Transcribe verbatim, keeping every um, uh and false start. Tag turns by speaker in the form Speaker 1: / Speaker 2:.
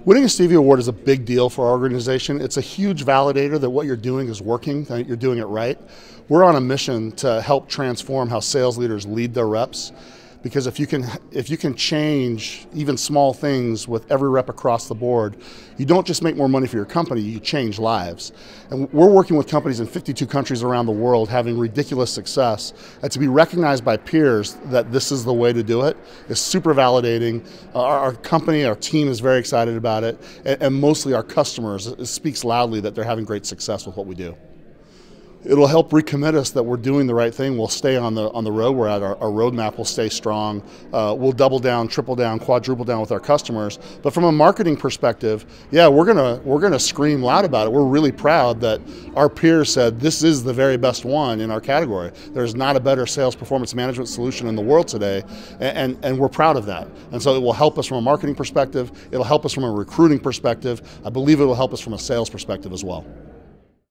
Speaker 1: Winning a Stevie Award is a big deal for our organization. It's a huge validator that what you're doing is working, that you're doing it right. We're on a mission to help transform how sales leaders lead their reps. Because if you can, if you can change even small things with every rep across the board, you don't just make more money for your company, you change lives. And we're working with companies in fifty-two countries around the world having ridiculous success. And to be recognized by peers that this is the way to do it is super validating. Our, our company, our team is very excited about it. And, and mostly our customers, it speaks loudly that they're having great success with what we do. It'll help recommit us that we're doing the right thing. We'll stay on the on the road we're at. Our, our roadmap will stay strong. Uh, we'll double down, triple down, quadruple down with our customers. But from a marketing perspective, yeah, we're gonna we're gonna scream loud about it. We're really proud that our peers said this is the very best one in our category. There's not a better sales performance management solution in the world today, and, and, and we're proud of that. And so it will help us from a marketing perspective. It'll help us from a recruiting perspective. I believe it will help us from a sales perspective as well.